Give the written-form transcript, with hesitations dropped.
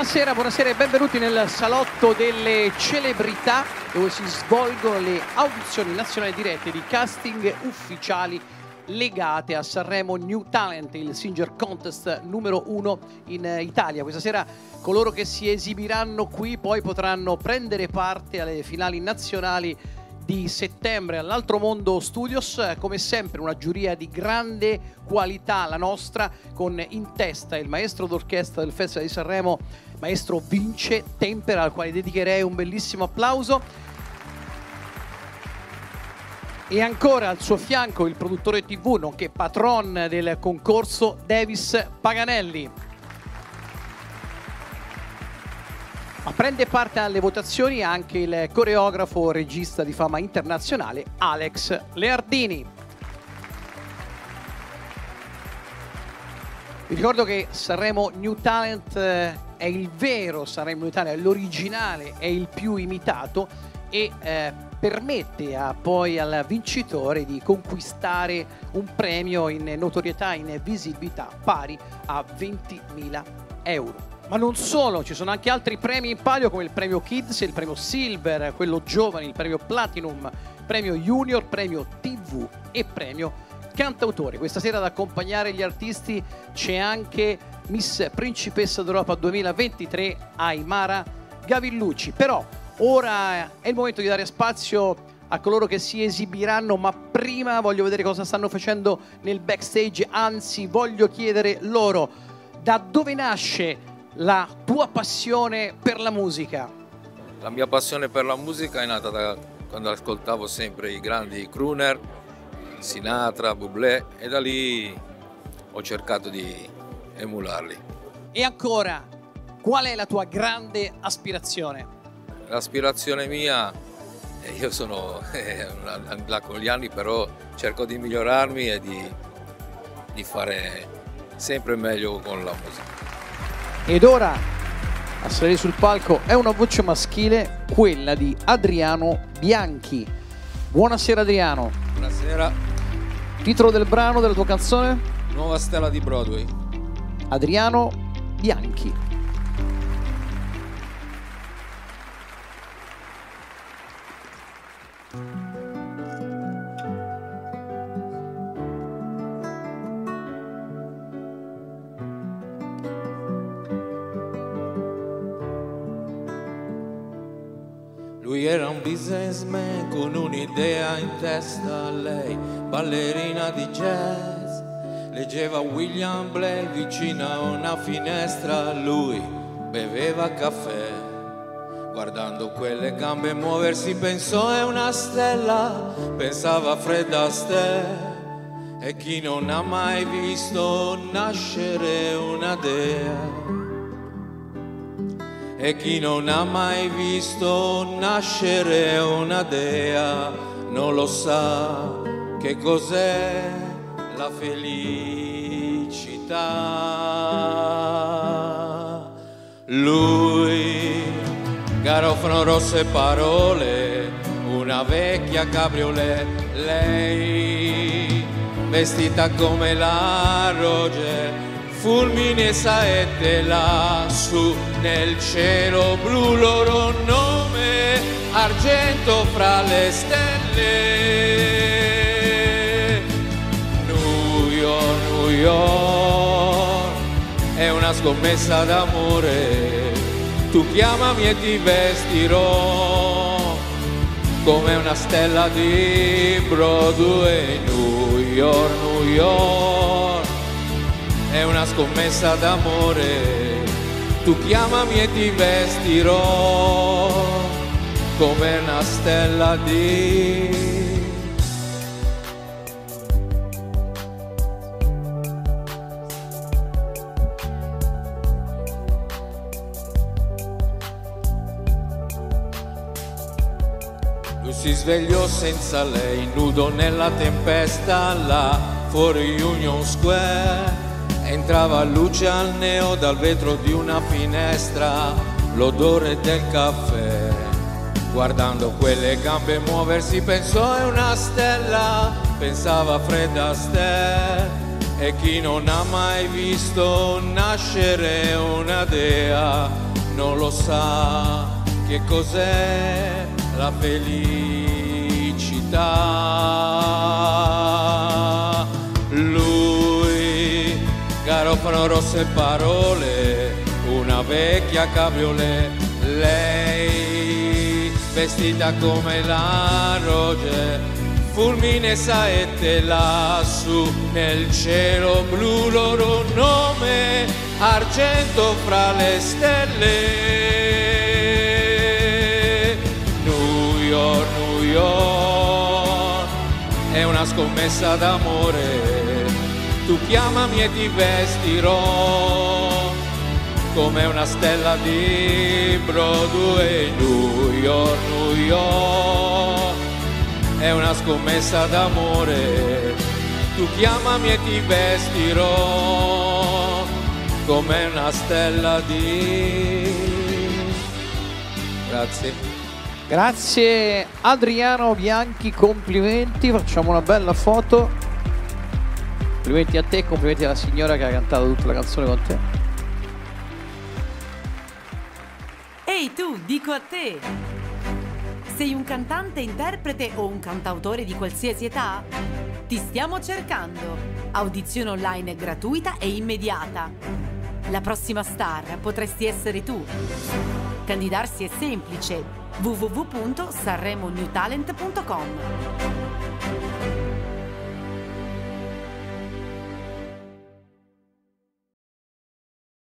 Buonasera, buonasera e benvenuti nel salotto delle celebrità, dove si svolgono le audizioni nazionali dirette di casting ufficiali legate a Sanremo New Talent, il Singer Contest numero 1 in Italia. Questa sera coloro che si esibiranno qui poi potranno prendere parte alle finali nazionali di settembre all'Altro Mondo Studios. Come sempre una giuria di grande qualità, la nostra, con in testa il maestro d'orchestra del Festival di Sanremo, maestro Vince Tempera, al quale dedicherei un bellissimo applauso. E ancora al suo fianco il produttore TV, nonché patron del concorso, Davis Paganelli. Ma prende parte alle votazioni anche il coreografo regista di fama internazionale Alex Leardini. Vi ricordo che Sanremo New Talent è il vero Sanremo New Talent, è l'originale, è il più imitato e permette poi al vincitore di conquistare un premio in notorietà, in visibilità pari a 20.000 euro. Ma non solo, ci sono anche altri premi in palio come il premio Kids, il premio Silver, quello giovani, il premio Platinum, premio Junior, premio TV e premio Cantautore. Questa sera ad accompagnare gli artisti c'è anche Miss Principessa d'Europa 2023 Aimara Gavillucci. Però ora è il momento di dare spazio a coloro che si esibiranno, ma prima voglio vedere cosa stanno facendo nel backstage, anzi voglio chiedere loro da dove nasce la tua passione per la musica. La mia passione per la musica è nata da quando ascoltavo sempre i grandi crooner, Sinatra, Bublé, e da lì ho cercato di emularli. E ancora, qual è la tua grande aspirazione? L'aspirazione mia, io sono là con gli anni, però cerco di migliorarmi e di fare sempre meglio con la musica. Ed ora a salire sul palco è una voce maschile, quella di Adriano Bianchi. Buonasera Adriano. Buonasera. Titolo del brano, della tua canzone? Nuova stella di Broadway. Adriano Bianchi. Lui era un businessman con un'idea in testa, lei ballerina di jazz. Leggeva William Blake vicino a una finestra, lui beveva caffè. Guardando quelle gambe muoversi pensò è una stella, pensava a Fred Astaire. E chi non ha mai visto nascere una dea? E chi non ha mai visto nascere una dea non lo sa che cos'è la felicità. Lui, garofano rosse parole, una vecchia cabriolet, lei vestita come la Roger, fulmine saette lassù nel cielo blu, loro nome argento fra le stelle. New York, New York, è una scommessa d'amore, tu chiamami e ti vestirò come una stella di Broadway. New York, New York, è una scommessa d'amore, tu chiamami e ti vestirò come una stella di... Lui si svegliò senza lei, nudo nella tempesta, là fuori Union Square. Entrava luce al neo dal vetro di una finestra, l'odore del caffè. Guardando quelle gambe muoversi pensò è una stella, pensava a Fred Astaire. E chi non ha mai visto nascere una dea non lo sa che cos'è la felicità. Lui, garofano rosse parole, una vecchia cabriolet, lei vestita come la Roger, fulmine saette lassù nel cielo blu, loro nome argento fra le stelle. New York, New York, è una scommessa d'amore, tu chiamami e ti vestirò come una stella di Broadway. New York, New York, è una scommessa d'amore, tu chiamami e ti vestirò come una stella di... Grazie. Grazie Adriano Bianchi, complimenti, facciamo una bella foto. Complimenti a te, complimenti alla signora che ha cantato tutta la canzone con te. Ehi tu, dico a te! Sei un cantante, interprete o un cantautore di qualsiasi età? Ti stiamo cercando! Audizione online gratuita e immediata. La prossima star potresti essere tu. Candidarsi è semplice: www.sanremonewtalent.com.